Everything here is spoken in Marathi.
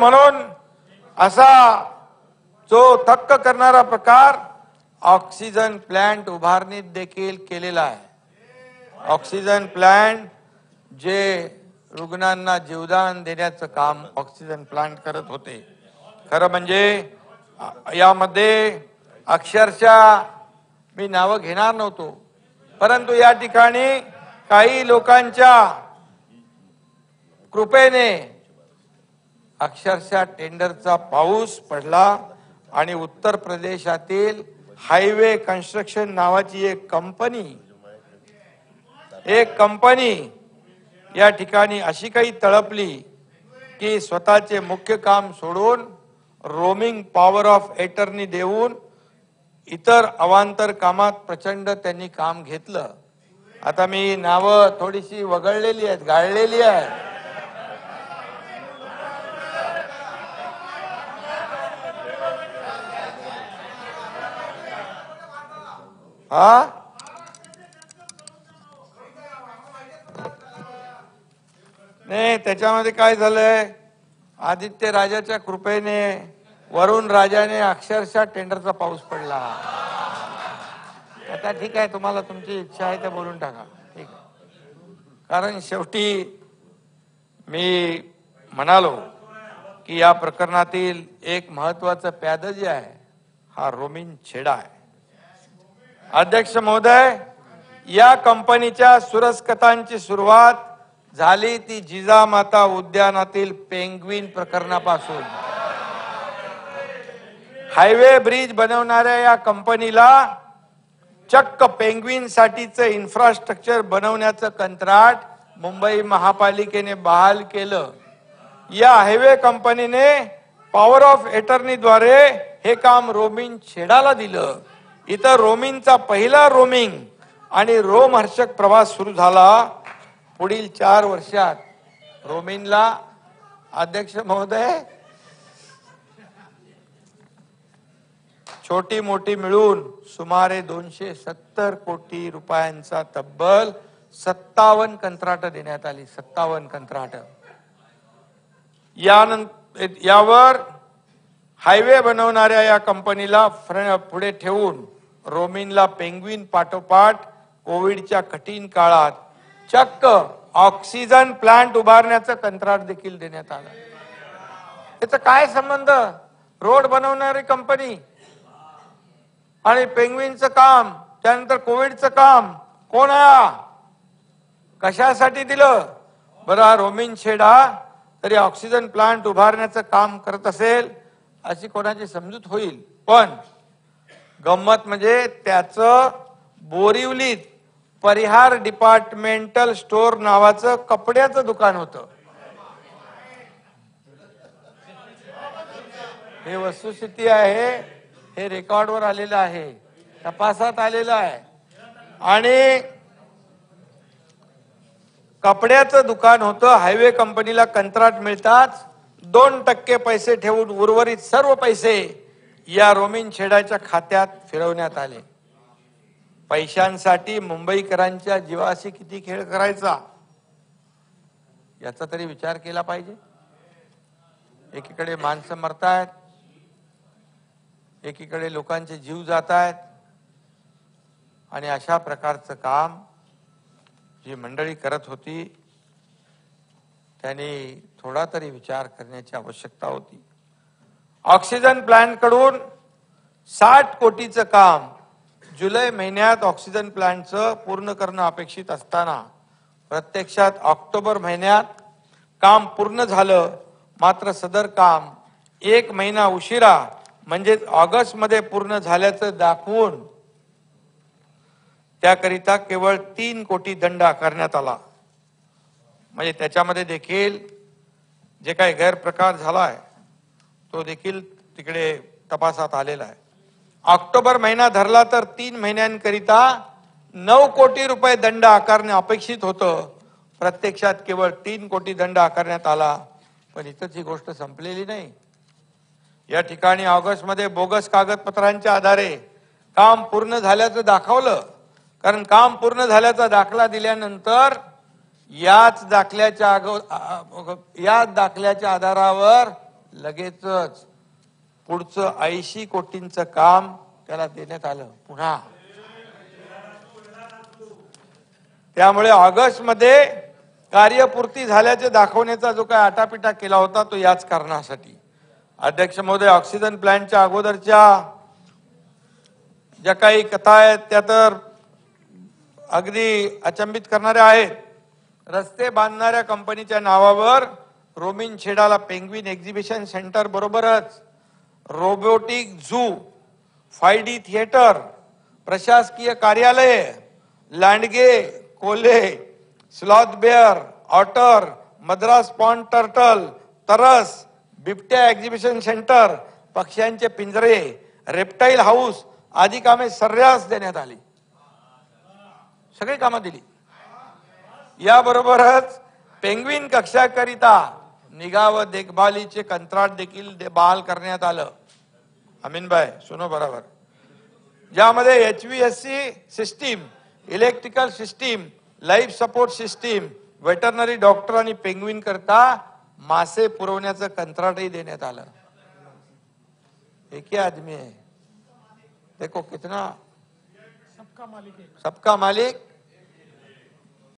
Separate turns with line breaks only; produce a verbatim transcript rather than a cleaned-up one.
म्हणून असा जो थक्क करणारा प्रकार ऑक्सिजन प्लांट उभारणीत देखील केलेला आहे। ऑक्सिजन प्लांट जे रुग्णांना जीवदान देण्याचं काम ऑक्सिजन प्लांट करत होते। खरं म्हणजे यामध्ये अक्षरशः मी नाव घेणार नव्हतो, परंतु या ठिकाणी काही लोकांच्या कृपेने अक्षरशः टेंडरचा पाऊस पडला आणि उत्तर प्रदेशातील हायवे कन्स्ट्रक्शन नावाची एक कंपनी एक कंपनी या ठिकाणी अशी काही तळपली की स्वतःचे मुख्य काम सोडून रोमिंग पॉवर ऑफ एटर्नी देऊन इतर अवांतर कामात प्रचंड त्यांनी काम घेतलं। आता मी नावं थोडीशी वगळलेली आहेत, गाळलेली आहेत। हा नाही, त्याच्यामध्ये काय झालंय, आदित्य राजाच्या कृपेने वरुण राजाने अक्षरशः टेंडरचा पाऊस पडला। आता ठीक आहे, तुम्हाला तुमची इच्छा आहे ते बोलून टाका, ठीक आहे। कारण शेवटी मी म्हणालो की या प्रकरणातील एक महत्वाचं प्याद जे आहे हा रोमिन छेडा आहे। अध्यक्ष महोदय, या कंपनीच्या सुरस्कतांची सुरुवात झाली ती जिजामाता उद्यानातील पेंग्विन प्रकरणापासून। हायवे ब्रिज बनवणाऱ्या या कंपनीला चक्क पेंग्विन साठीचं इन्फ्रास्ट्रक्चर बनवण्याचं कंत्राट मुंबई महापालिकेने बहाल केलं। या हायवे कंपनीने पॉवर ऑफ एटर्नीद्वारे हे काम रोमिन छेडाला दिलं। इथं रोमिनचा पहिला रोमिंग आणि रोमहर्षक प्रवास सुरू झाला। पुढील चार वर्षात रोमिनला अध्यक्ष महोदय छोटी मोठी मिळून सुमारे दोनशे सत्तर कोटी रुपयांचा तब्बल सत्तावन्न कंत्राट देण्यात आली। सत्तावन्न कंत्राट यानंतर यावर हायवे बनवणाऱ्या या कंपनीला पुढे ठेवून रोमिनला पेंग्विन पाठोपाठ कोविडच्या कठीण काळात चक्क ऑक्सिजन प्लांट उभारण्याचं कंत्राट देखील देण्यात आलं। याचा काय संबंध? रोड बनवणारी कंपनी आणि पेंग्विनचं काम, त्यानंतर कोविडचं काम कोण आहे, कशासाठी दिलं? बरं, हा रोमिन छेडा तरी ऑक्सिजन प्लांट उभारण्याचं काम करत असेल अशी कोणाची समजूत होईल, पण गंमत म्हणजे त्याचं बोरिवलीत परिहार डिपार्टमेंटल स्टोअर नावाचं कपड्याचं दुकान होतं। हे वस्तुस्थिती आहे, हे रेकॉर्डवर आलेलं आहे, तपासात आलेलं आहे। आणि कपड्याचं दुकान होतं। हायवे कंपनीला कंत्राट मिळताच दोन टक्के पैसे ठेवून उर्वरित सर्व पैसे या रोमिन छेडाच्या खात्यात फिरवण्यात आले। पैशांसाठी मुंबईकरांच्या जीवाशी किती खेळ करायचा याचा तरी विचार केला पाहिजे। एकीकडे माणसं मरतायत, एकीकडे लोकांचे जीव जात आहेत, आणि अशा प्रकारचं काम जी मंडळी करत होती त्यांनी थोडा तरी विचार करण्याची आवश्यकता होती। ऑक्सिजन प्लांट कडून साठ कोटीचं काम जुलै महिन्यात ऑक्सिजन प्लांटचं पूर्ण करणं अपेक्षित असताना प्रत्यक्षात ऑक्टोबर महिन्यात काम पूर्ण झालं। मात्र सदर काम एक महिना उशिरा म्हणजे ऑगस्ट मध्ये पूर्ण झाल्याचं दाखवून त्याकरिता केवळ तीन कोटी दंड आकारण्यात आला। म्हणजे त्याच्यामध्ये देखील जे काही गैरप्रकार झालाय तो देखील तिकडे तपासात आलेला आहे। ऑक्टोबर महिना धरला तर तीन महिन्यांकरिता नऊ कोटी रुपये दंड आकारणे अपेक्षित होतं। प्रत्यक्षात केवळ तीन कोटी दंड आकारण्यात आला। पण इथंच ही गोष्ट संपलेली नाही। या ठिकाणी ऑगस्ट मध्ये बोगस कागदपत्रांच्या आधारे काम पूर्ण झाल्याचं दाखवलं। कारण काम पूर्ण झाल्याचा दाखला दिल्यानंतर याच दाखल्याच्या याच दाखल्याच्या आधारावर लगेचच पुढचं ऐंशी कोटींचं काम त्याला देण्यात आलं पुन्हा. त्यामुळे ऑगस्ट मध्ये कार्यपूर्ती झाल्याचे दाखवण्याचा जो काय आटापिटा केला होता तो याच कारणासाठी. अध्यक्ष महोदय, ऑक्सिजन प्लांटच्या अगोदरच्या ज्या काही कथा आहेत त्या तर अगदी अचंबित करणाऱ्या आहेत. रस्ते बांधणाऱ्या कंपनीच्या नावावर रोमिन छेडाला पेंग्विन एक्झिबिशन सेंटर बरोबरच robotic zoo, five D theatre, प्रशासकीय कार्यालय, लांडगे, कोल्हे, sloth bear, otter, Madras pond turtle, तरस, बिबट्या एक्झिबिशन सेंटर, पक्ष्यांचे पिंजरे, रेप्टाईल हाऊस आदी कामे सर्रास देण्यात आली. सगळी कामं दिली. याबरोबरच पेंग्विन कक्षाकरिता निगा व देखभालीचे कंत्राट देखील बहाल करण्यात आलं. अमीनभाई सुनो बरोबर. ज्यामध्ये H V S C system, electrical system, life support system, veterinary doctor आणि पेंग्विन करता मासे पुरवण्याचं कंत्राटही देण्यात आलं. एक ही आदमी है, देखो कितना सबका मालिक, सबका मालिक